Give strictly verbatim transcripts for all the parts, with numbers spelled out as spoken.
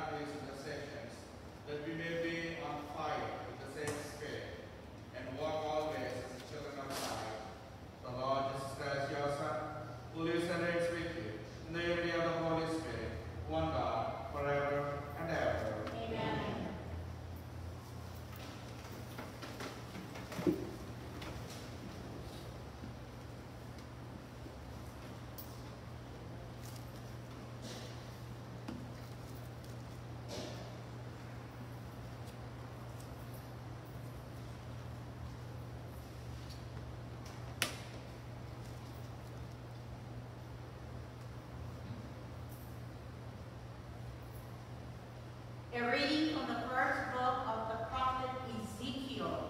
families in the sessions, that we may be on fire with the same spirit, and walk always as the children of light. The Lord Jesus Christ, your Son, who lives and reigns with you, in the unity of the Holy Spirit, one God, forever and ever. Amen. A reading from the first book of the prophet Ezekiel.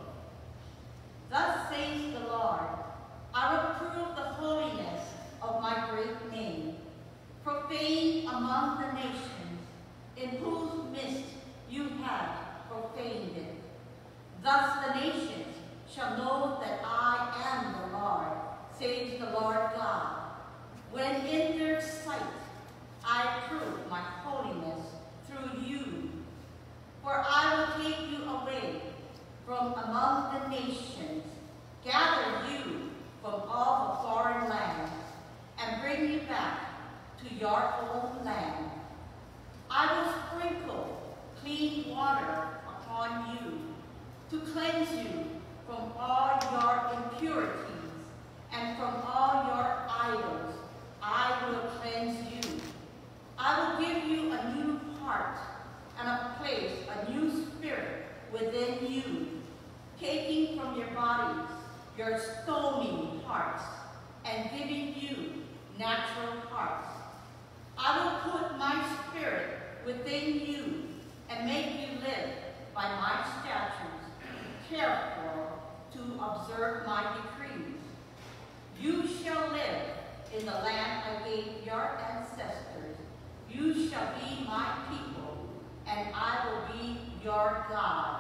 Thus says the Lord, I will prove the holiness of my great name, profaned among the nations, in whose midst you have profaned it. Thus the nations shall know that I am the Lord, says the Lord God, when in their sight I prove my holiness through you. For I will take you away from among the nations, gather you from all the foreign lands, and bring you back to your own land. I will sprinkle clean water upon you, to cleanse you from all your impurities, and from all your idols I will cleanse you. I will give you a new heart, and a place, a new spirit within you, taking from your bodies your stony hearts, and giving you natural hearts. I will put my spirit within you, and make you live by my statutes, careful to observe my decrees. You shall live in the land I gave your ancestors. You shall be my people, and I will be your God.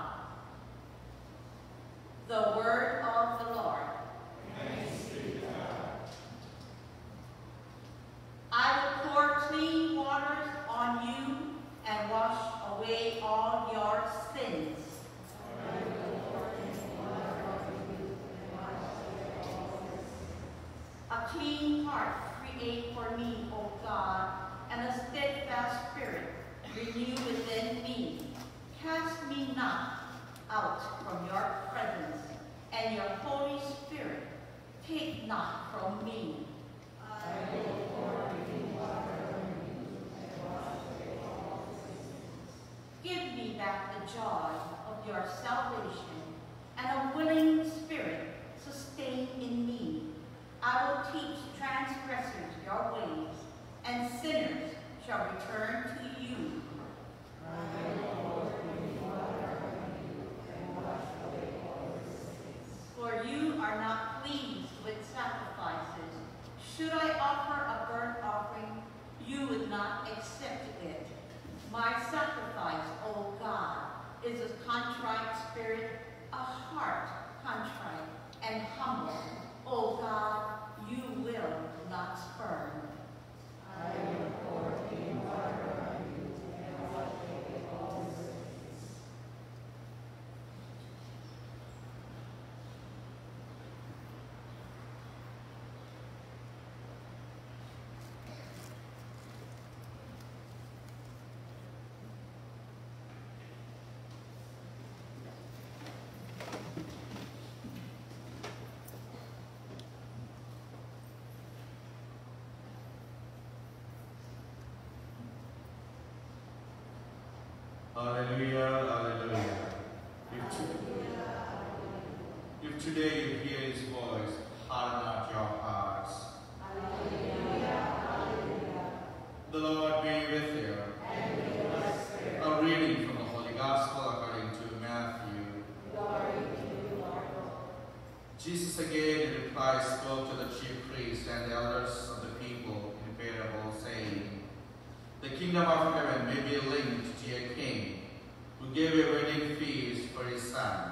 The word of the Lord. Thanks be to God. I will pour clean waters on you and wash away all your sins. I will pour clean water on you and wash away all your sins. A clean heart create for me, O God, and a steadfast spirit renew within me. Cast me not out from your presence, and your Holy Spirit take not from me. I will pour clean water on you and wash away all your sins. Give me back the joy of your salvation, and a willing spirit sustain in me. I will teach transgressors your ways, and sinners shall return to you. I will pour clean water on you and wash away all your sins. For you are not pleased with sacrifices. Should I offer a burnt offering, you would not accept it. My sacrifice, O God, is a contrite spirit, a heart contrite and humble. O God, you will not spurn. I will pour clean water on you and wash away all your sins. Hallelujah, hallelujah. If, to, if today you hear his voice, harden not your hearts. The Lord be with you. And with your spirit. A reading from the Holy Gospel according to Matthew. Glory to you, Lord. Jesus again in reply spoke to the chief priests and the elders of the people in parable, saying, the kingdom of heaven may be linked to a king who gave a wedding feast for his son.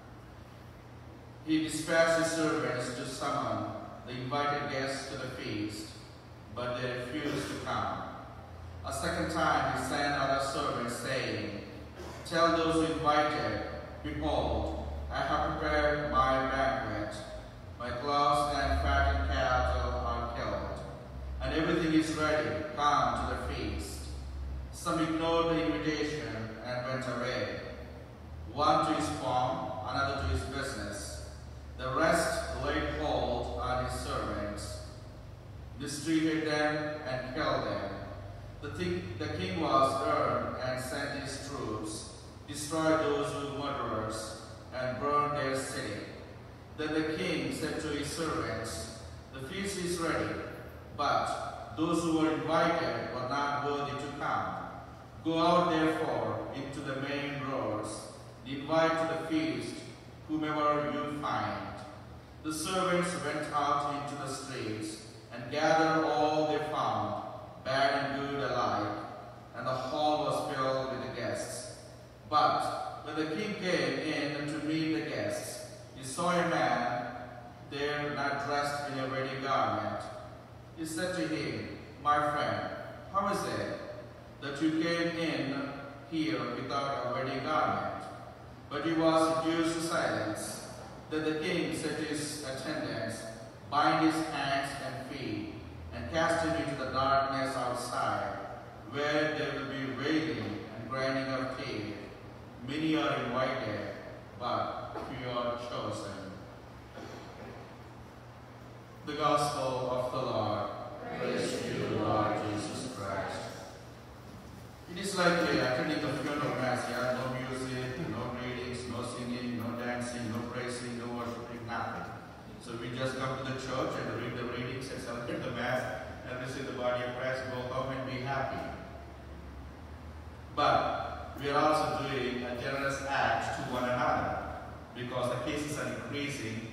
He dispatched his servants to summon the invited guests to the feast, but they refused to come. A second time he sent other servants, saying, Tell those who invited, Behold, I have prepared my banquet. My flocks and fattened cattle are killed, and everything is ready. Come to the feast. Some ignored the invitation and went away, one to his farm, another to his business. The rest laid hold on his servants, mistreated them, and killed them. The, th the king was earned and sent his troops, destroyed those who were murderers, and burned their city. Then the king said to his servants, The feast is ready, but those who were invited were not worthy to come. Go out therefore into the main roads, invite to the feast whomever you find. The servants went out into the streets and gathered all they found, bad and good alike, and the hall was filled with the guests. But when the king came in to meet the guests, he saw a man there not dressed in a wedding garment. He said to him, My friend, how is it that you came in here without a wedding garment? But he was reduced to silence. Then the king said to his attendants, Bind his hands and feet, and cast him into the darkness outside, where there will be wailing and grinding of teeth. Many are invited, but few are chosen. The Gospel of the Lord. Praise to you, Lord Jesus Christ. It is like uh, attending the funeral mass. Yeah? No music, no readings, no singing, no dancing, no praising, no worshiping, nothing. So we just come to the church and read the readings and celebrate the mass and receive the body of Christ, go home and be happy. But we are also doing a generous act to one another because the cases are increasing.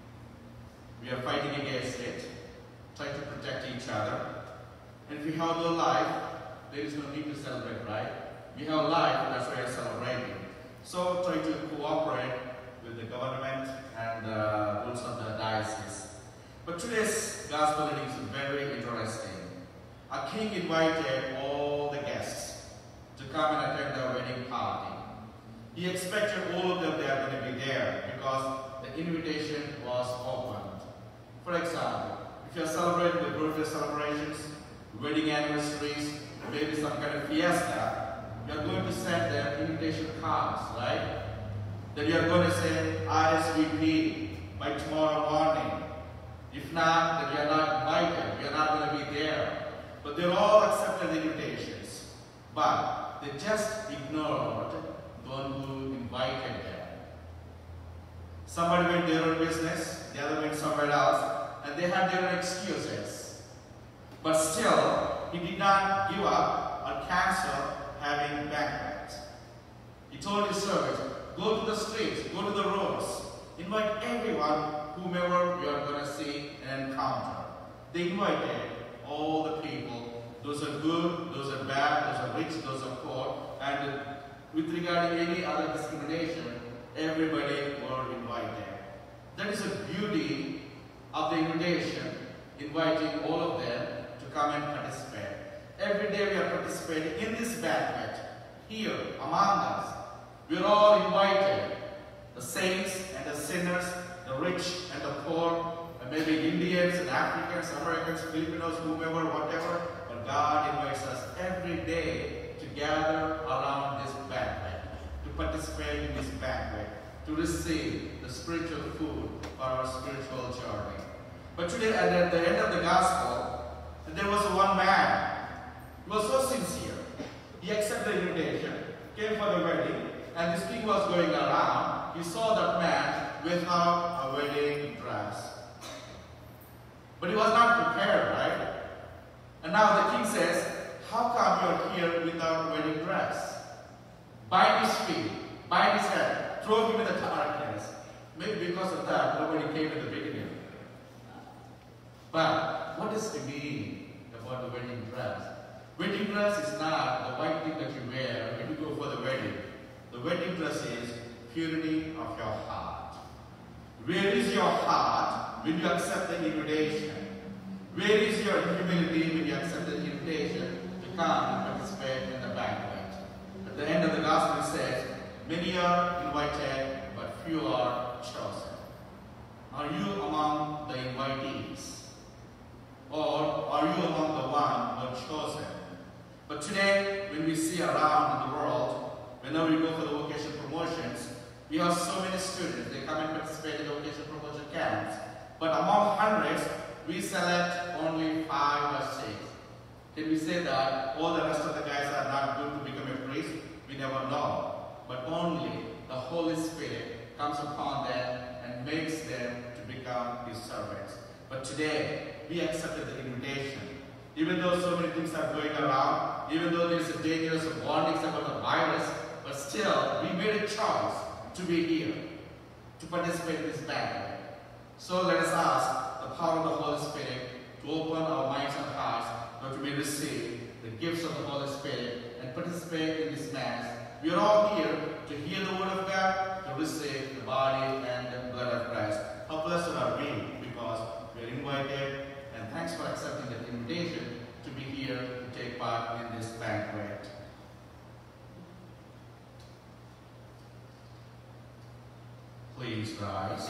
We are fighting against it, trying to protect each other. And if we have no life, there is no need to celebrate, right? We have life, that's why we are celebrating. So try to cooperate with the government and the rules of the diocese. But today's gospel reading is very interesting. A king invited all the guests to come and attend the wedding party. He expected all of them they are going to be there because the invitation was opened. For example, if you are celebrating the birthday celebrations, wedding anniversaries, maybe some kind of fiesta, you are going to send them invitation cards, right? Then you are going to say R S V P by tomorrow morning. If not, then you are not invited. You are not going to be there. But they all accepted the invitations. But they just ignored the one who invited them. Somebody went their own business, the other went somewhere else, and they had their own excuses. But still, he did not give up or cancel having banquet. He told his servants, go to the streets, go to the roads, invite everyone, whomever you are going to see and encounter. They invited all the people. Those are good, those are bad, those are rich, those are poor. And with regarding any other discrimination, everybody were invited. That is the beauty of the invitation, inviting all of them to come and participate. Every day we are participating in this banquet, here among us. We are all invited, the saints and the sinners, the rich and the poor, and maybe Indians and Africans, Americans, Filipinos, whomever, whatever. But God invites us every day to gather around this banquet, to participate in this banquet, to receive the spiritual food for our spiritual journey. But today, at the end of the gospel, there was one man. He was so sincere. He accepted the invitation, came for the wedding, and this king was going around. He saw that man without a wedding dress. But he was not prepared, right? And now the king says, how come you are here without a wedding dress? Bind his feet, bind his head, throw him in the darkness. Maybe because of that, nobody came in the beginning. But what does it mean about the wedding dress? Wedding dress is not the white thing that you wear when you go for the wedding. The wedding dress is purity of your heart. Where is your heart when you accept the invitation? Where is your humility when you accept the invitation to come and participate in the banquet. At the end of the gospel it says, many are invited, but few are chosen. Are you among the invitees? Or are you among the one who are chosen? But today, when we see around in the world, whenever we go for the vocation promotions, we have so many students. They come and participate in the vocation promotion camps. But among hundreds, we select only five or six. Can we say that all the rest of the guys are not good to become a priest? We never know. But only the Holy Spirit comes upon them and makes them to become His servants. But today, we accepted the invitation. Even though so many things are going around, even though there is a dangerous warnings about the virus, but still, we made a choice to be here, to participate in this banquet. So let us ask the power of the Holy Spirit to open our minds and hearts, that we may receive the gifts of the Holy Spirit and participate in this Mass. We are all here to hear the Word of God, to receive the body and the blood of Christ. How blessed are we, because we are invited, and thanks for accepting the invitation to be here to take part in this banquet. Please rise.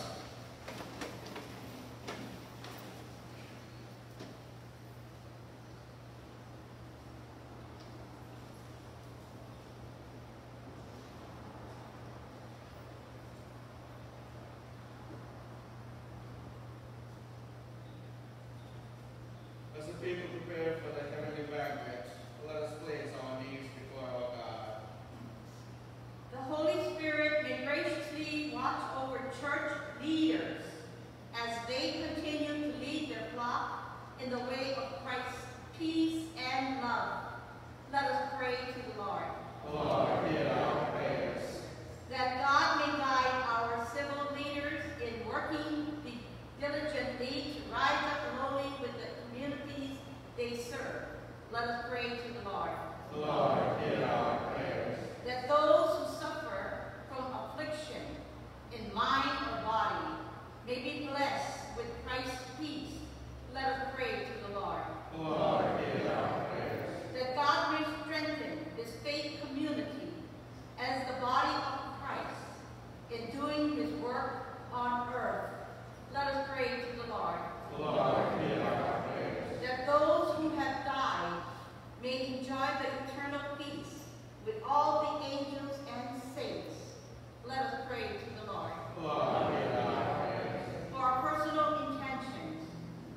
As the people prepare for the heavenly banquet, let us place our knees before our God. The Holy Spirit may graciously watch over church leaders as they continue to lead their flock in the way of Christ's peace and love. Let us pray to the Lord. Lord, hear our prayers. That God may guide our civil leaders in working diligently to rise up lowly with the communities they serve. Let us pray to the Lord. Lord, hear our prayers. That those who suffer from affliction in mind or body may be blessed with Christ's peace. Let us pray to the Lord. Lord, hear our prayers. That God may strengthen this faith community as the body of Christ in doing His work on earth. Let us pray to the Lord. Lord, hear our prayers. That those who have died may enjoy the eternal peace with all the angels and saints. Let us pray to the Lord. Lord, hear our prayers. For our personal intentions,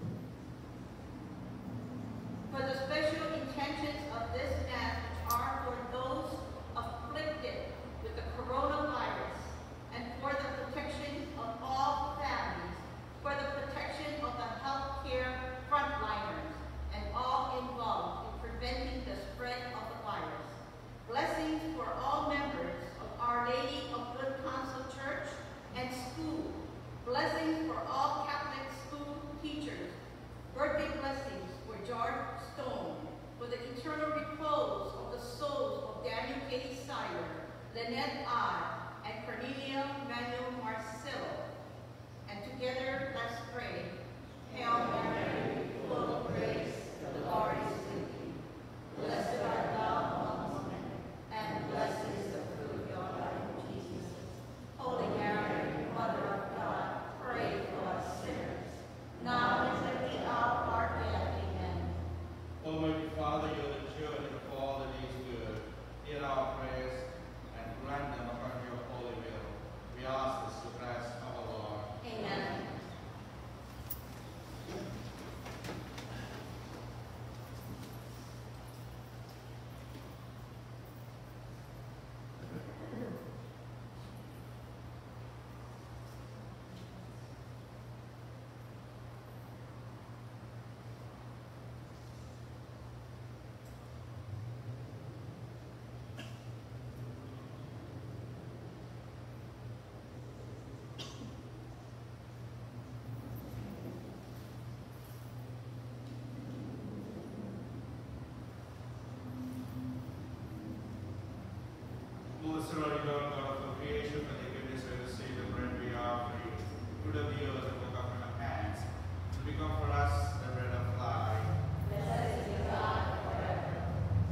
for the special intentions of this Mass, which are for those afflicted with the coronavirus, and for the protection of all families, for the protection of the healthcare frontliners, and all involved in preventing the spread of the virus. Blessings for all members of Our Lady of Good Counsel Church and School. Blessings for all Catholic school teachers. Birthday blessings for George Stone, for the eternal repose of the souls of Daniel K. Sire, Lynette I., and Cornelia Manuel Marcelo. And together, let's pray. Hail Mary, full of grace, the Lord is with you. Blessed art thou among women, and blessed is the fruit of your womb, Jesus. Holy Mary, Mother of God, pray for us sinners, now and at the hour of our death. Amen. Almighty Father, you are the judge of all that is good. Hear our prayers and grant them according to your holy will. We ask this through Christ our Lord. Amen. Blessed are you, Lord God of creation, for the goodness we receive the bread we offer you. Fruit of the earth and work of your hands. To become for us the bread of life. Blessed be God forever.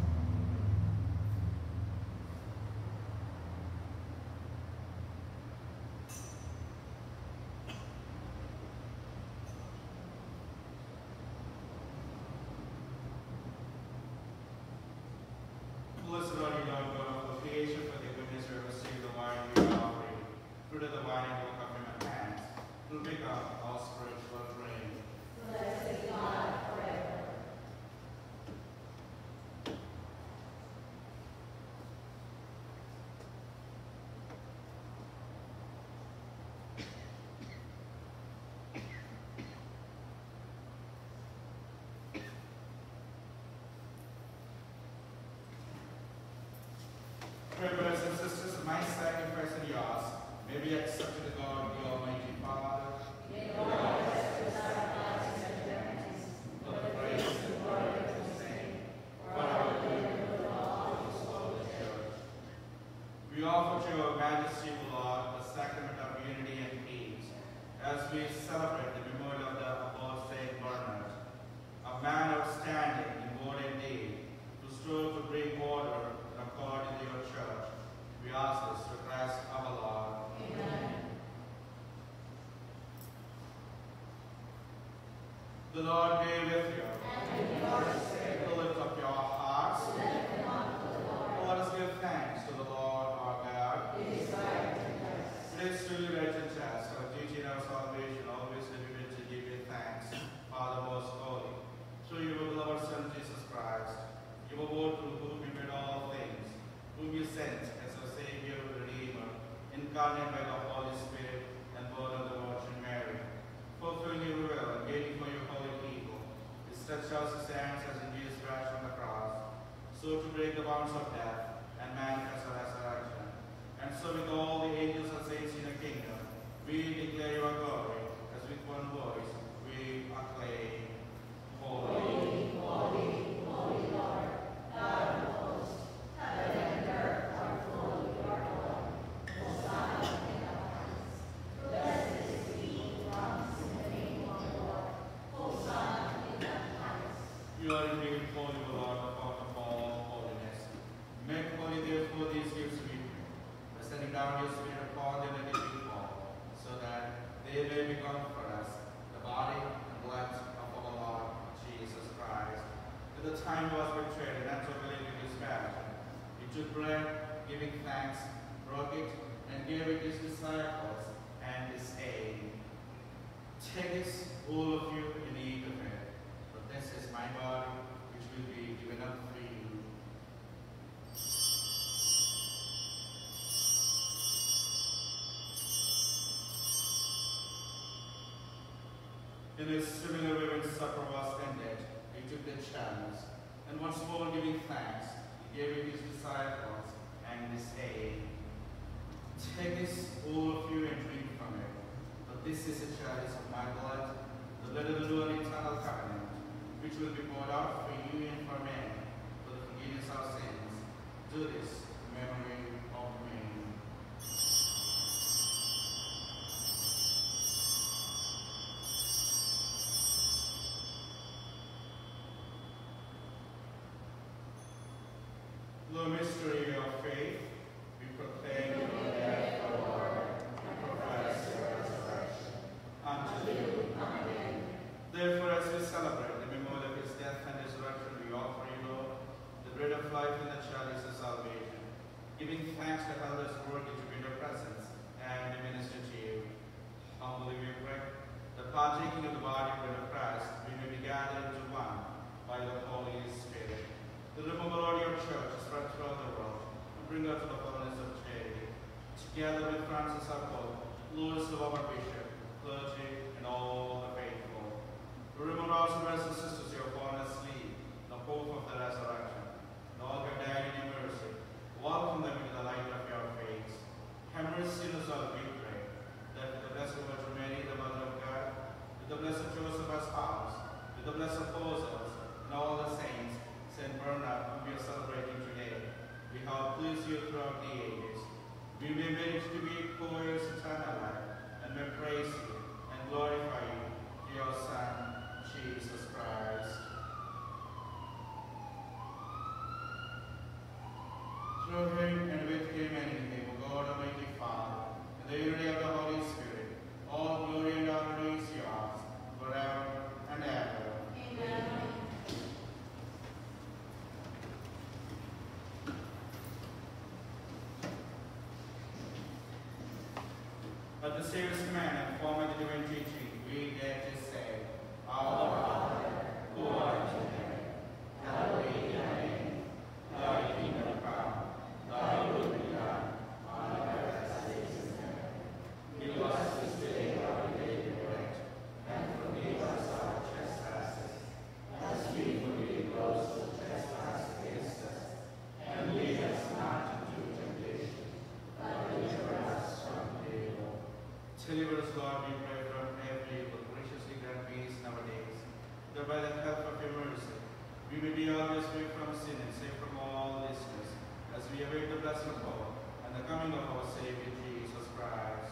Pray, brothers and sisters, my sacrifice and yours may be accepted to God, the Almighty Father. May the Lord bless your sacrifices and remedies, for the praise and glory of his name, for our good and good of all his holy church. We offer to your majesty, O Lord, the sacrament of unity and peace, as we celebrate the memorial of the Apostle Saint Bernard, a man outstanding in word and deed, who strove to bring order and accord in your church. We ask this through Christ our Lord. Amen. The Lord be with you. And with your spirit, Lift up your hearts. lift them up to the Lord. Let us give thanks to the Lord our God. It is right and just. It is truly right and just, our duty and our salvation, always to be able to give you thanks, Father most holy, through your beloved Son Jesus Christ, your word through whom you made all things, whom you sent as our Savior, Redeemer, incarnate by the Holy Spirit and born of the Virgin Mary. Fulfilling your will and waiting for your holy people, you stretched out his hands as in Jesus Christ on the cross, so to break the bonds of death and manifest the resurrection. And so with all the angels and saints in the kingdom, we declare your glory, as with one voice we acclaim, Holy, Holy, holy Lord, God of hosts, heaven and earth are full of your glory. Hosanna in the highest. Blessed is he who comes in the name of the Lord. Hosanna in the highest. you are indeed holy, O Lord, the fount of all holiness. Make holy, therefore, these gifts we pray, by sending down your Spirit upon them and they will fall, so that they may become for us the body and blood of our Lord Jesus Christ. At the time he was betrayed and after believing his passion, he took bread, giving thanks, broke it, and gave it to his disciples and his aid. Take this, all of you, and eat of it, for this is my body, which will be given up for you. In a similar way, when supper was ended, he took the chalice, and once more giving thanks, he gave it to his disciples and his aid. Take this, all of you, and drink from it, for this is the chalice of my blood, the blood of the new and eternal covenant, which will be poured out for you and for many, for the forgiveness of sins. Do this in memory of me. The mystery of faith, we proclaim your death, O Lord, and profess your resurrection until you come again. Therefore, as we celebrate the memorial of his death and resurrection, we offer you, Lord, the bread of life and the chalice of salvation, giving thanks to others worthy to be in your presence and to minister to you. Humbly we pray, that partaking of the body and blood of Christ, we may be gathered into one by the Holy Spirit. Deliver, Lord, your church spread throughout the world, and bring her to the fullness of charity. Together with Francis our Pope, Louis of our Bishop, clergy, and all the faithful. Remember also, brothers and sisters, your fallen asleep, the hope of the resurrection, and all who have died in your mercy. Welcome them into the light of your face. Have mercy on us all, we pray, that with the blessed Virgin Mary, the Mother of God, with the blessed Joseph as spouse, with the blessed apostles, and all the saints, Saint Bernard, whom we are celebrating today, we have pleased you throughout the ages. We may manage to be co-heirs of eternal life, and may praise you and glorify you through your Son, Jesus Christ. Through him and with him and in him, O God, Almighty Father, in the unity of the Holy Spirit, all glory and honor is yours, forever and ever. Amen. At the Savior's command and form of the divine teaching, we dare to say, Our Father, who art in heaven, hallowed be thy name. Thy kingdom come, thy will be done, on earth as it is in heaven. Give us this day our daily bread, and forgive us our trespasses, as we forgive those who trespass against us. And lead us not into temptation, Deliver us, Lord, we pray, from every evil. Graciously grant peace in our days, that by the help of your mercy, we may be always free from sin and safe from all distress, as we await the blessing of God and the coming of our Savior Jesus Christ.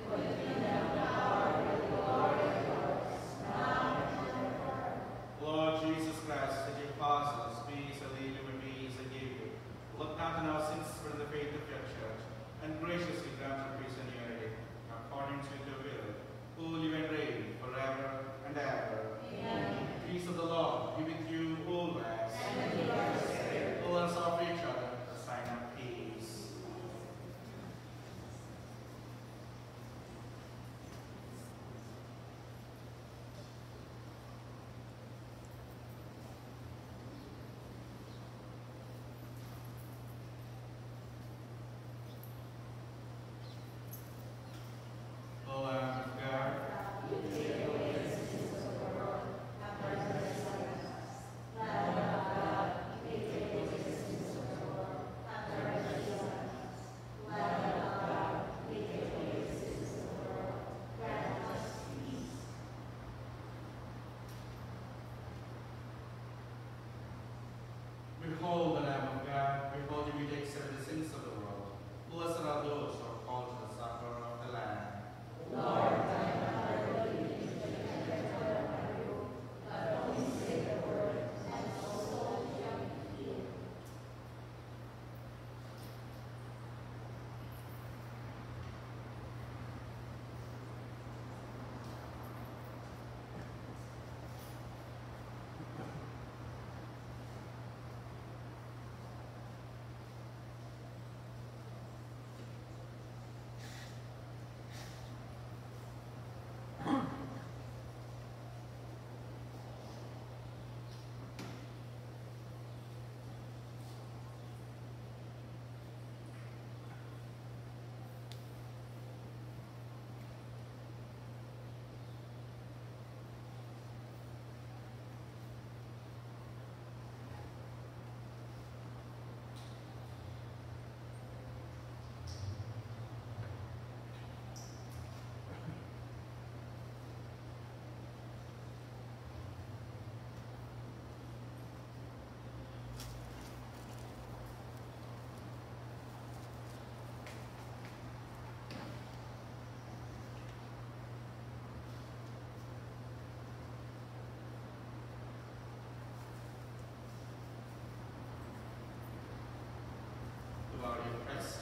Lord Jesus Christ, that you pass us, peace and lead you in peace and give you. Look not on our sins for the faith of your church, and graciously grant our peace and unity, according to your will, who live and reign forever and ever. Amen. Peace of the Lord be with you always. And with your spirit. Let us offer each other a sign of peace. O Lamb of God, behold the Lamb of God, behold him who takes away the sins of the world. Blessed are those who are called to the supper of the Lamb. The body of Christ.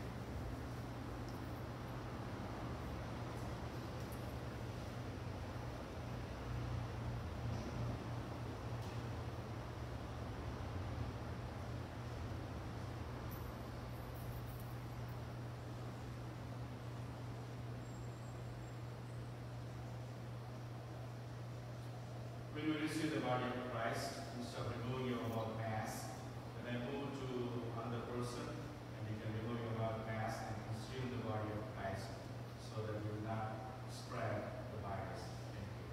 When we receive the body of Christ, instead of removing your mouth mask, then I move to another person, and you can remove your mouth mask and consume the body of Christ, so that you will not spread the virus. Thank you.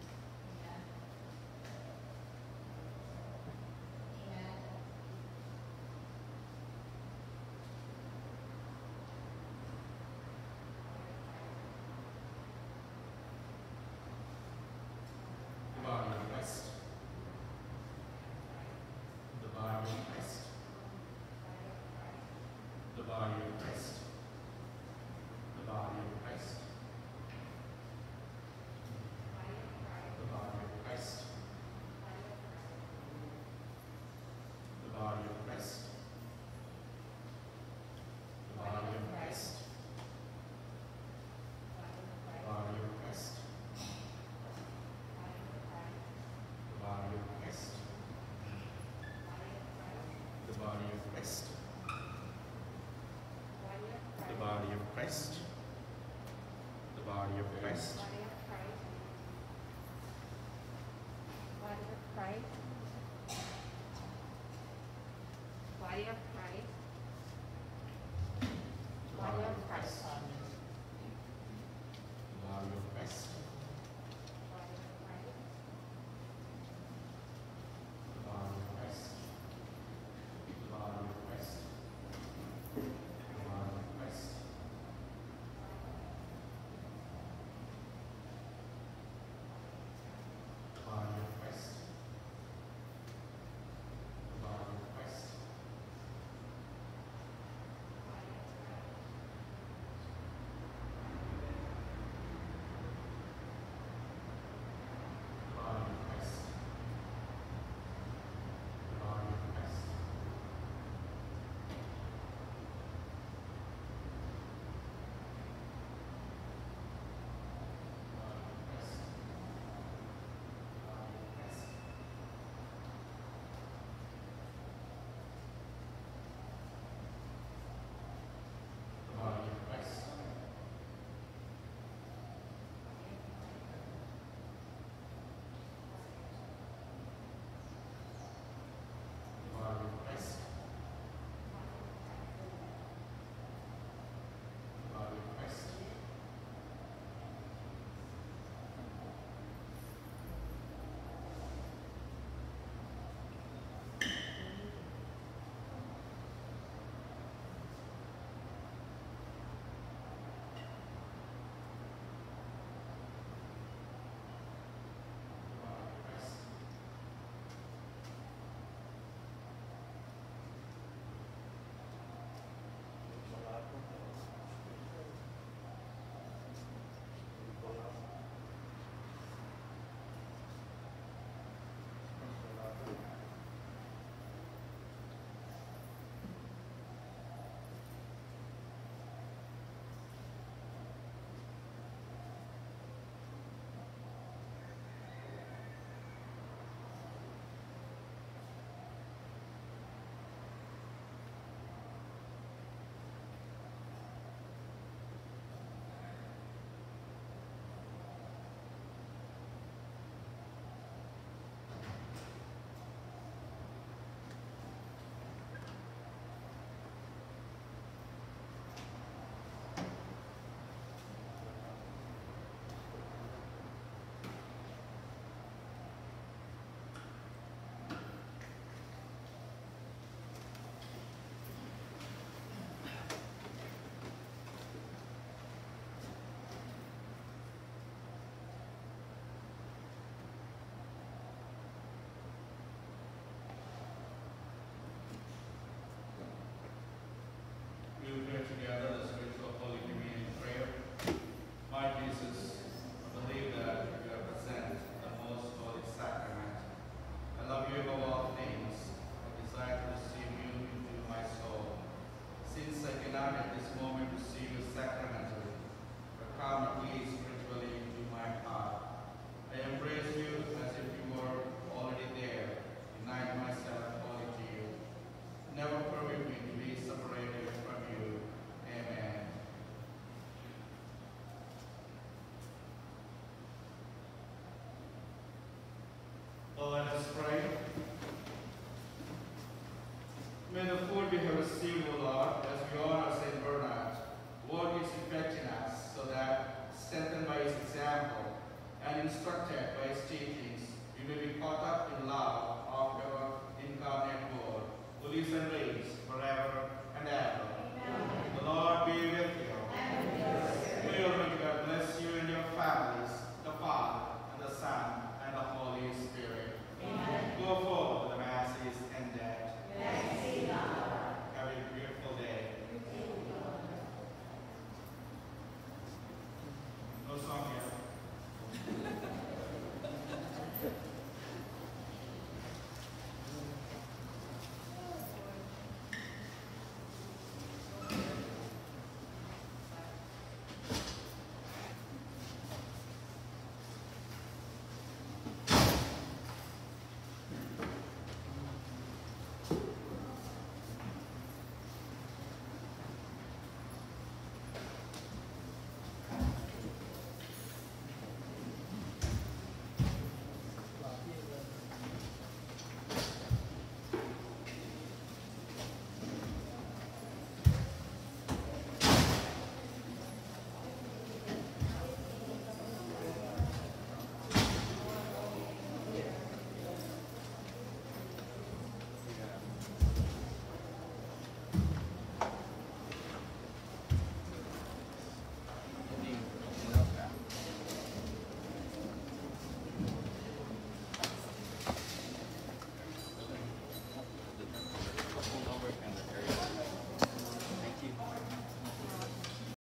Amen. The body of Christ. The body of Christ. The body of Christ. The body of Christ. The body of Christ. The body of Christ. The body of Christ. The body of Christ. The body of Christ. The body of Christ. The body of Christ. The body of Christ. Body of Christ. Body of Christ. Body of Christ. The body of Christ.